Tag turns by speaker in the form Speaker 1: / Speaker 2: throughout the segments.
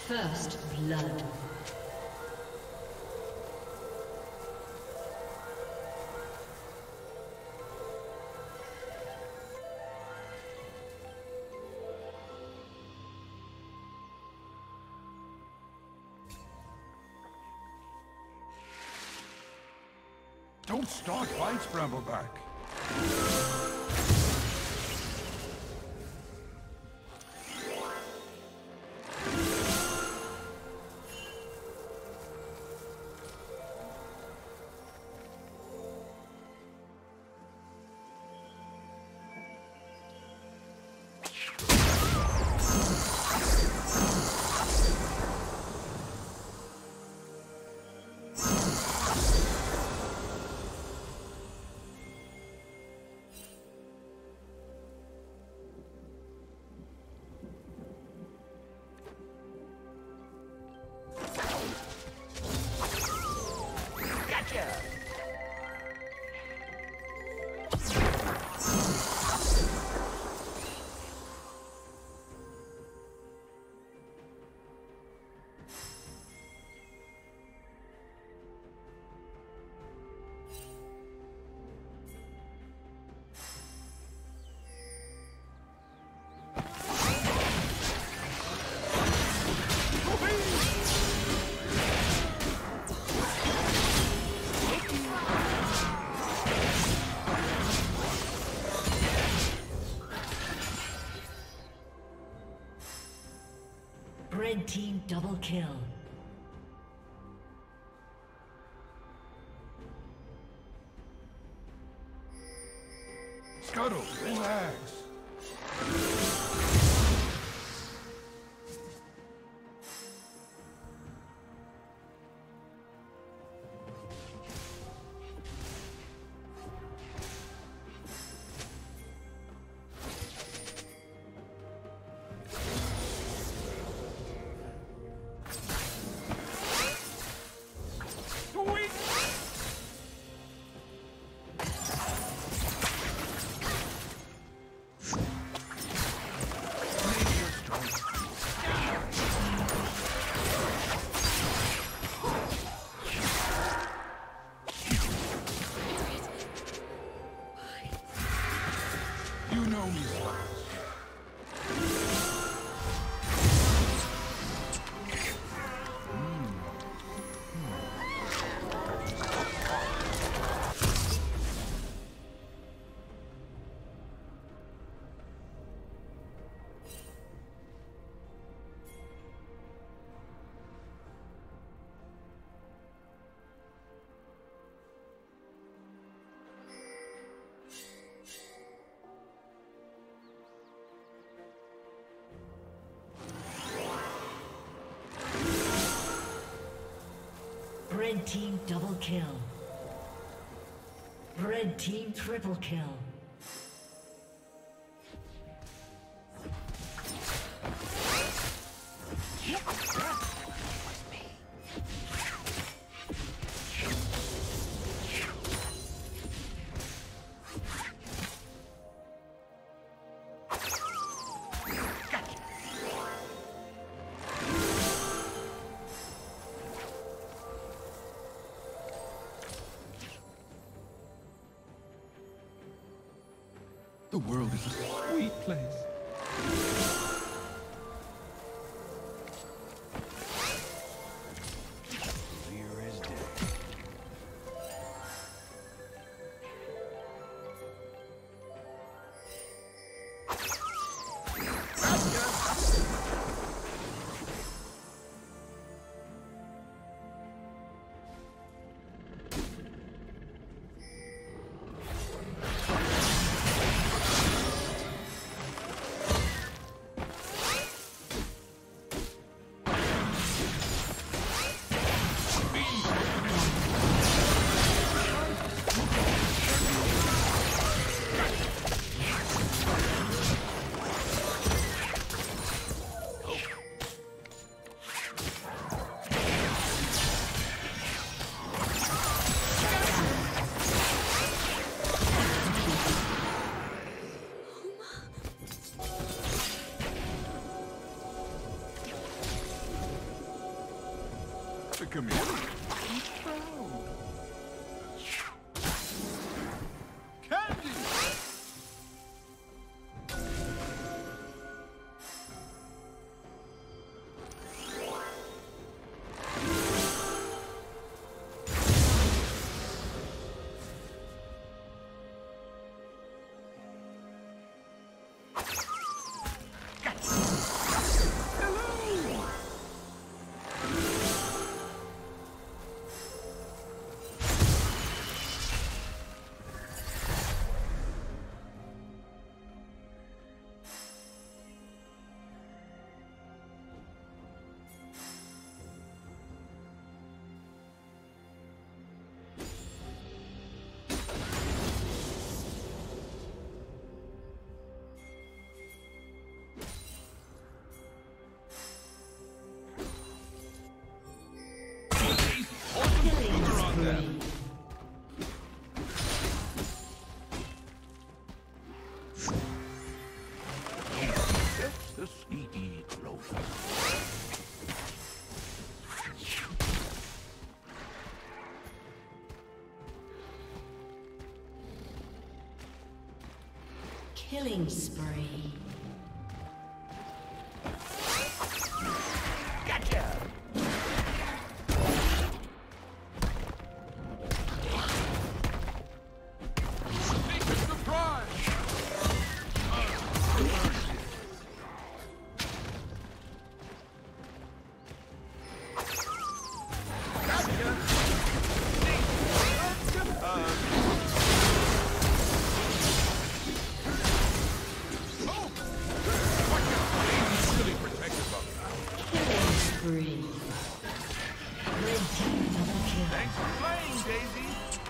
Speaker 1: First blood.
Speaker 2: Don't start fights, Brambleback.
Speaker 1: Red team double kill.
Speaker 2: Scuttle, relax.
Speaker 1: Red team double kill. Red team triple kill.
Speaker 2: The world is a sweet place. Clear as day. a chameleon. He's proud. Candy!
Speaker 1: Killing spree.
Speaker 3: Gotcha!
Speaker 2: Make a surprise!
Speaker 1: Spree. Red team double kill.
Speaker 2: Thanks for playing, Daisy.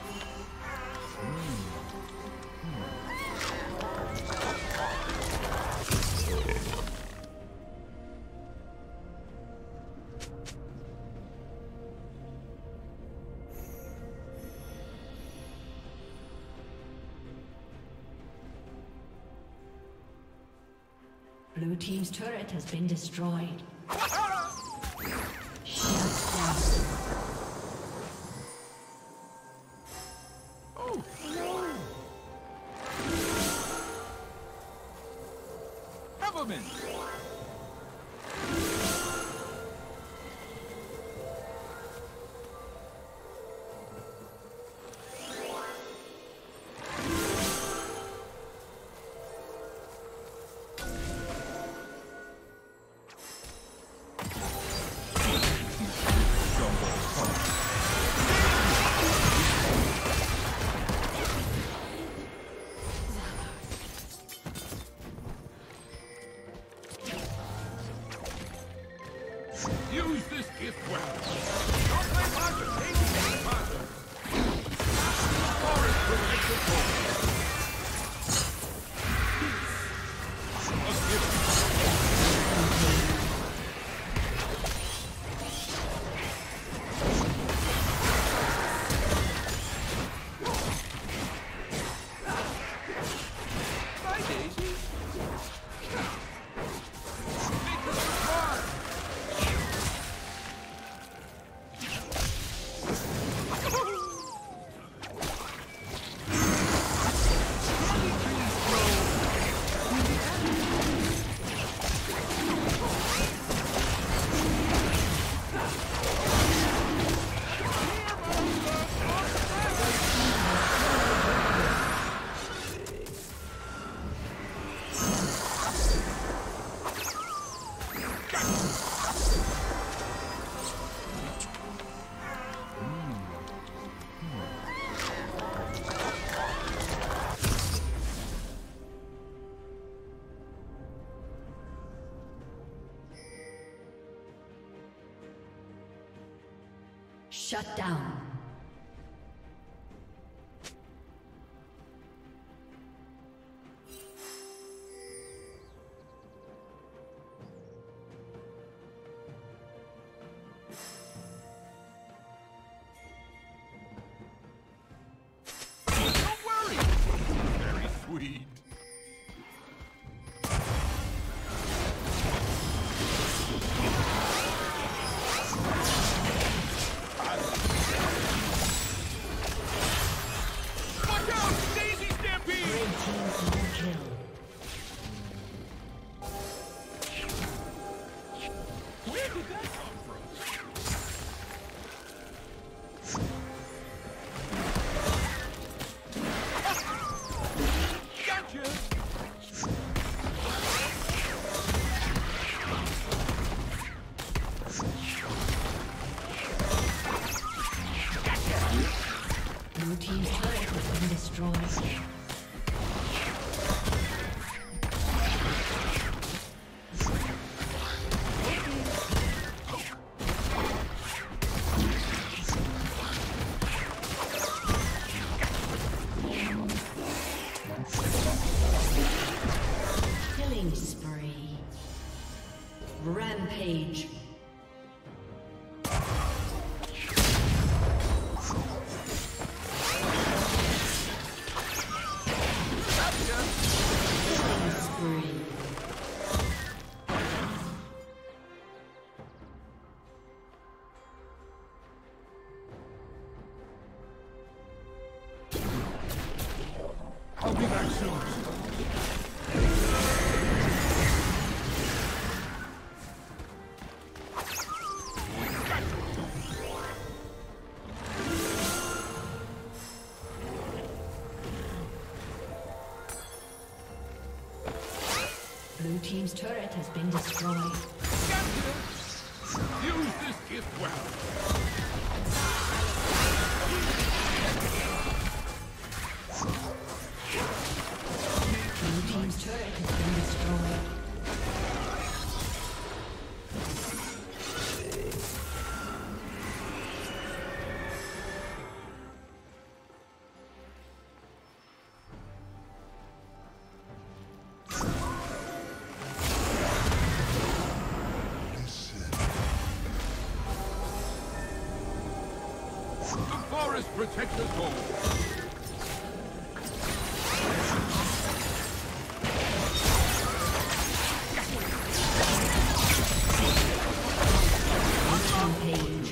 Speaker 1: Blue team's turret has been destroyed.
Speaker 2: Oh, no! Peppermint! Use this gift well. Don't play Master. Take Master. Forest protects the forest. A gift. Bye, Daisy. Make a surprise.
Speaker 1: Shut down.
Speaker 2: Don't worry. Very sweet. did that come from? Gotcha!
Speaker 1: Blue team's turret has been destroyed. Killing spree. Rampage.
Speaker 2: I'll be back soon.
Speaker 1: Blue team's turret has been destroyed.
Speaker 2: Gotcha! Use this gift well.
Speaker 1: Blue team's turret has been destroyed.
Speaker 2: The forest protects us all.
Speaker 1: Rampage.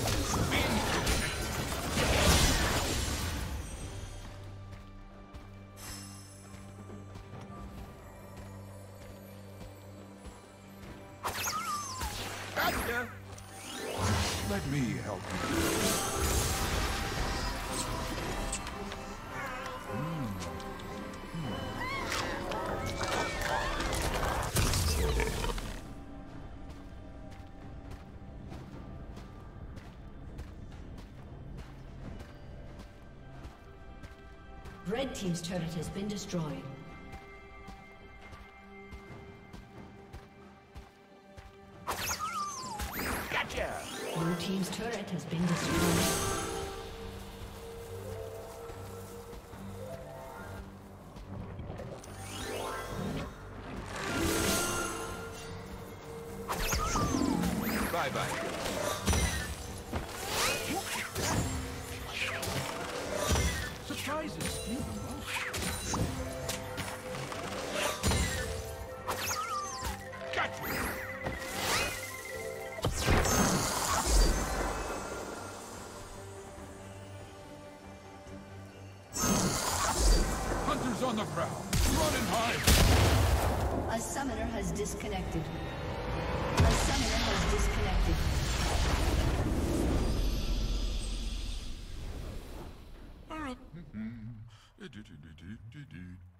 Speaker 2: Gotcha! Let me help you.
Speaker 1: Red team's turret has been destroyed.
Speaker 2: Gotcha!
Speaker 1: Blue team's turret has been destroyed.
Speaker 2: Bye-bye. Surprises steal the most. Gotcha! Hunters on the prowl. Run and hide.
Speaker 1: A summoner has disconnected. A summoner has disconnected.